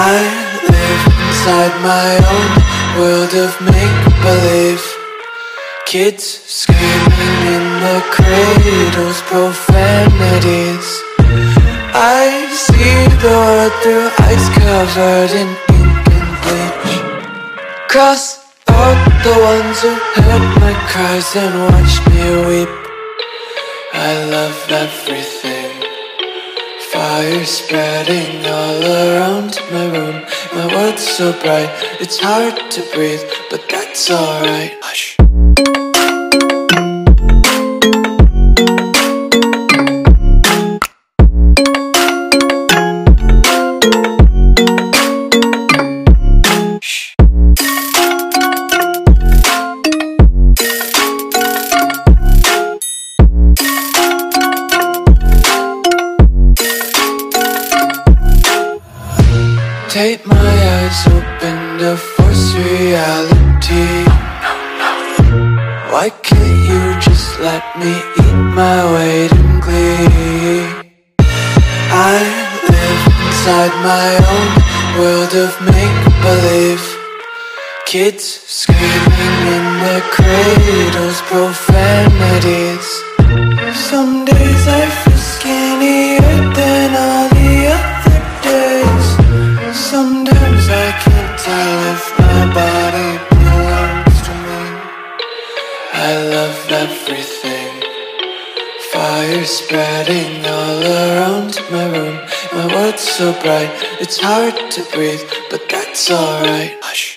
I live inside my own world of make-believe. Kids screaming in the cradles, profanities. I see the world through ice covered in ink and bleach. Cross out the ones who heard my cries and watched me weep. I love everything. Fire spreading all around my room. My world's so bright, it's hard to breathe, but that's alright. Hush. Take my eyes open to force reality. Why can't you just let me eat my weight in glee? I live inside my own world of make-believe. Kids screaming in their cradles, profanities. Some days I feel skinnier than all the other days. Sometimes I can't tell if my body belongs to me. I love everything. Fire spreading all around my room. My world's so bright, it's hard to breathe, but that's alright. Hush.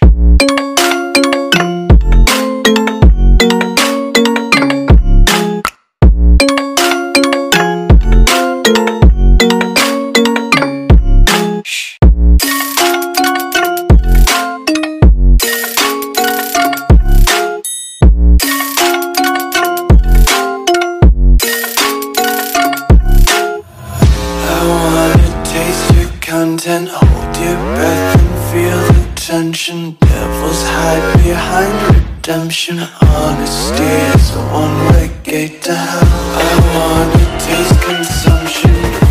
Content, hold your breath and feel the tension. Devils hide behind redemption. Honesty is a one-way gate to hell. I wanna taste consumption.